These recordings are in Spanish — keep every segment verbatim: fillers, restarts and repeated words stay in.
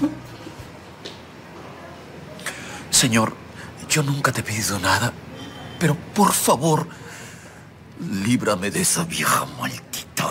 Señor, yo nunca te he pedido nada, pero por favor, líbrame de esa vieja maldita.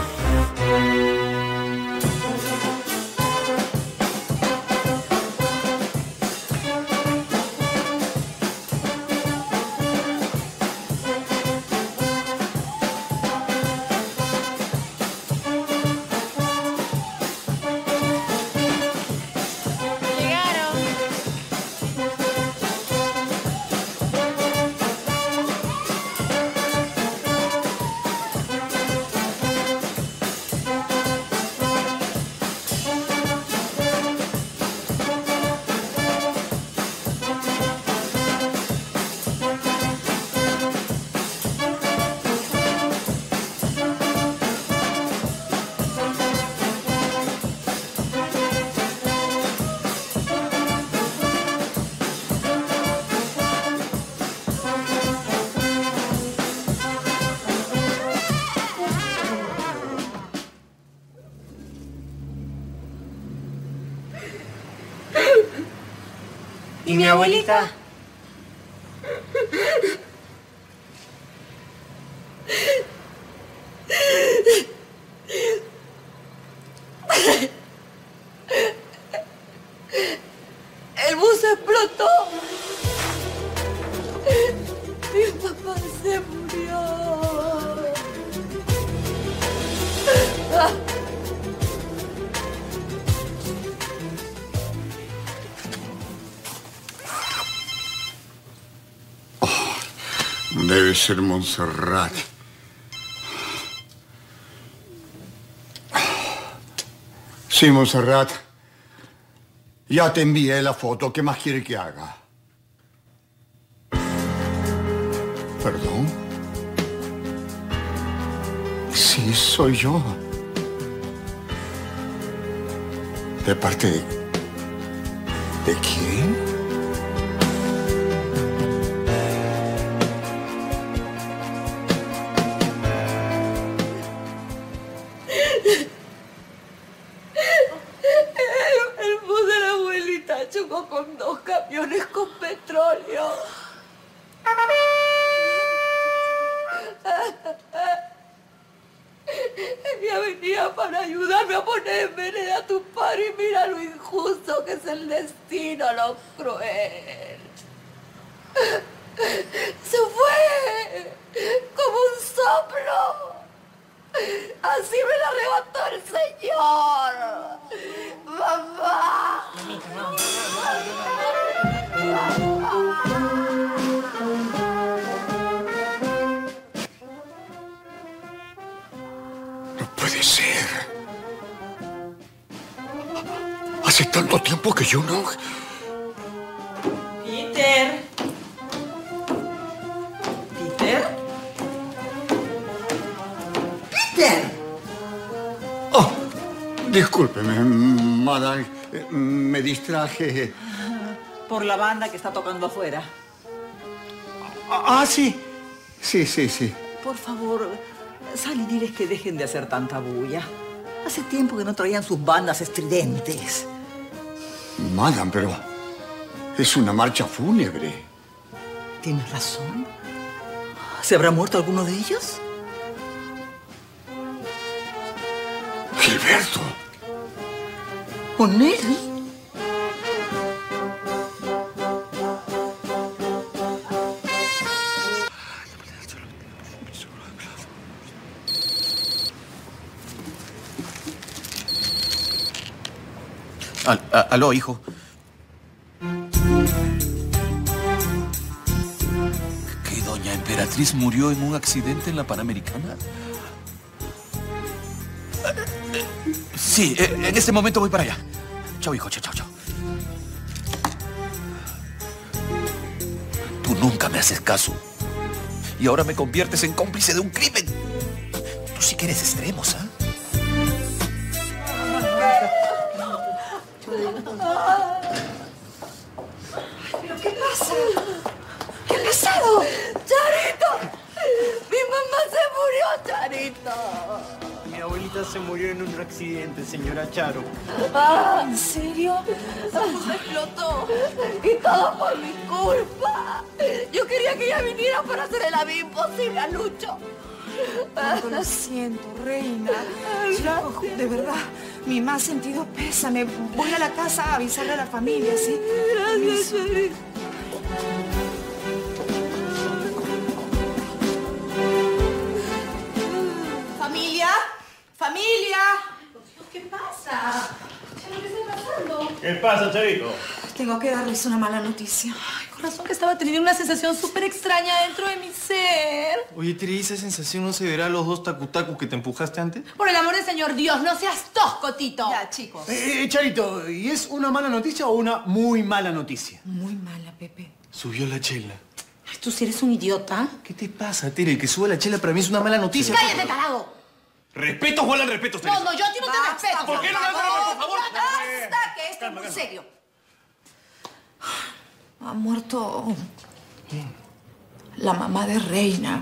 ¿Y mi abuelita? El bus explotó. Mi papá se murió. Debe ser Montserrat. Sí, Montserrat. Ya te envié la foto. ¿Qué más quiere que haga? ¿Perdón? Sí, soy yo. ¿De parte de... ¿De quién? El bus de la abuelita chocó con dos camiones con petróleo. Ella venía para ayudarme a poner en vereda a tu padre y mira lo injusto que es el destino, lo cruel. Se fue como un soplo. Así me la arrebató el Señor. ¡Mamá! No puede ser. Hace tanto tiempo que yo no... Peter. Peter. Peter. Oh, discúlpeme, madame. Me distraje. Por la banda que está tocando afuera. Ah, sí. Sí, sí, sí. Por favor, sal y diles que dejen de hacer tanta bulla. Hace tiempo que no traían sus bandas estridentes. Madame, pero es una marcha fúnebre. Tienes razón. ¿Se habrá muerto alguno de ellos? Gilberto. ¿Con él? Al, a, aló, hijo. ¿Que doña Emperatriz murió en un accidente en la Panamericana? Sí, en este momento voy para allá. Chao, hijo, chao, chao, chao. Tú nunca me haces caso. Y ahora me conviertes en cómplice de un crimen. Tú sí que eres extremos, ¿ah? ¿Pero qué pasa? ¿Qué ha pasado? ¡Charito! ¡Mi mamá se murió, Charito! Mi abuelita. abuelita se murió en un accidente, señora Charo. Ah, ¿En serio? se explotó. Y todo por mi culpa. Yo quería que ella viniera para hacerle la vida imposible a Lucho. Cuánto lo siento, reina. Chico, de verdad, mi más sentido pésame. Voy a la casa a avisarle a la familia, ¿sí? Gracias, Chari. ¡Familia! ¡Familia! ¿Qué pasa? ¿Qué está pasando? ¿Qué pasa, Charito? Tengo que darles una mala noticia. Ay, corazón, que estaba teniendo una sensación súper extraña dentro de mi ser. Oye, Tiri, ¿esa sensación no se verá a los dos tacutacus que te empujaste antes? Por el amor del Señor Dios, no seas tosco, Tito. Ya, chicos. Eh, eh, Charito, ¿y es una mala noticia o una muy mala noticia? Muy mala, Pepe. Subió la chela. Ay, tú sí eres un idiota. ¿Qué te pasa, Tere? El que sube la chela para mí es una mala noticia. ¡Cállate, tarado! Respeto, Juan, al respeto, Tere. No, no, yo a ti no te Basta, respeto. ¿Por qué no me respetas, por favor? ¡Basta, que esto Calma, es muy calma. serio! Ha muerto la mamá de Reina.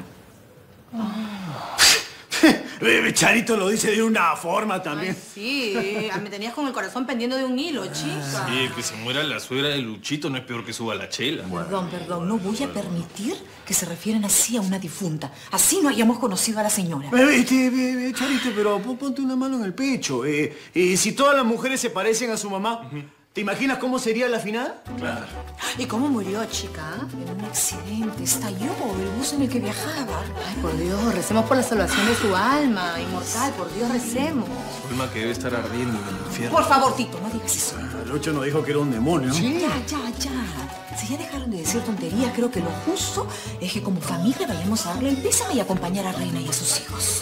Eh, Charito lo dice de una forma también. Sí, me tenías con el corazón pendiendo de un hilo, chica. Sí, que se muera la suegra de Luchito no es peor que suba la chela. Perdón, perdón, no voy a permitir que se refieran así a una difunta. Así no hayamos conocido a la señora. Eh, este, eh, eh, Charito, pero pon- ponte una mano en el pecho. Eh, eh, si todas las mujeres se parecen a su mamá, ¿te imaginas cómo sería la final? Claro. ¿Y cómo murió, chica? En un accidente, estalló el bus en el que viajaba. Ay, por Dios, recemos por la salvación de su alma. Inmortal, por Dios, recemos. Su alma que debe estar ardiendo en el infierno. Por favor, Tito, no digas eso. Lucho nos dijo que era un demonio. Ya, ya, ya. Si ya dejaron de decir tonterías, creo que lo justo es que como familia vayamos a darle el pésame y acompañar a Reina y a sus hijos.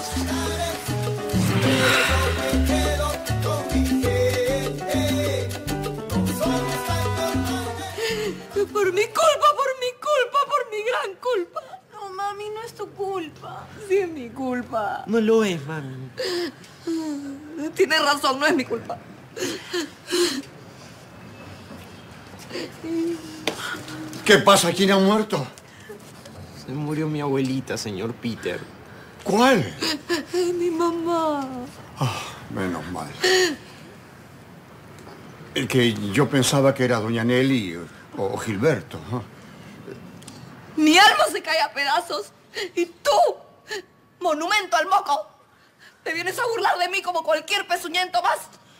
Por mi culpa, por mi culpa, por mi gran culpa. No, mami, no es tu culpa. Sí es mi culpa. No lo es, mami. Tienes razón, no es mi culpa. ¿Qué pasa? ¿Quién ha muerto? Se murió mi abuelita, señor Peter. ¿Cuál? Mi mamá. Ah, menos mal. El que yo pensaba que era doña Nelly o Gilberto. ¿No? Mi alma se cae a pedazos. Y tú, monumento al moco, te vienes a burlar de mí como cualquier pezuñento más.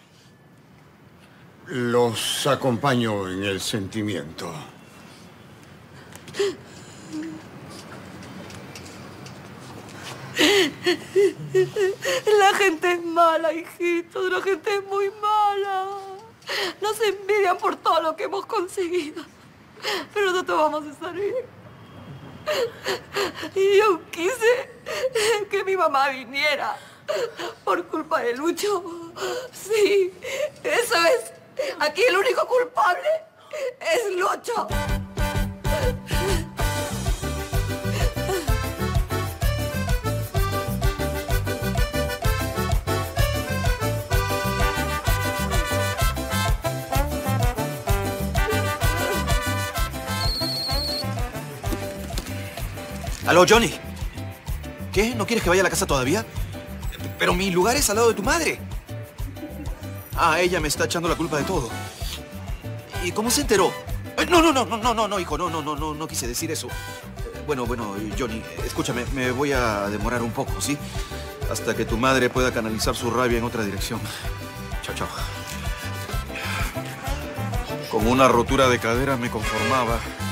Los acompaño en el sentimiento. La gente es mala, hijitos. La gente es muy mala. Nos envidian por todo lo que hemos conseguido. Pero nosotros vamos a estar bien. Y yo quise que mi mamá viniera por culpa de Lucho. Sí, eso es. Aquí el único culpable es Lucho. Aló, Johnny. ¿Qué? ¿No quieres que vaya a la casa todavía? Pero mi lugar es al lado de tu madre. Ah, ella me está echando la culpa de todo. ¿Y cómo se enteró? Eh, No, no, no, no, no, no, no, hijo, no, no, no, no, no quise decir eso. Eh, Bueno, bueno, Johnny, escúchame, me voy a demorar un poco, ¿sí? Hasta que tu madre pueda canalizar su rabia en otra dirección. Chao, chao. Con una rotura de cadera me conformaba.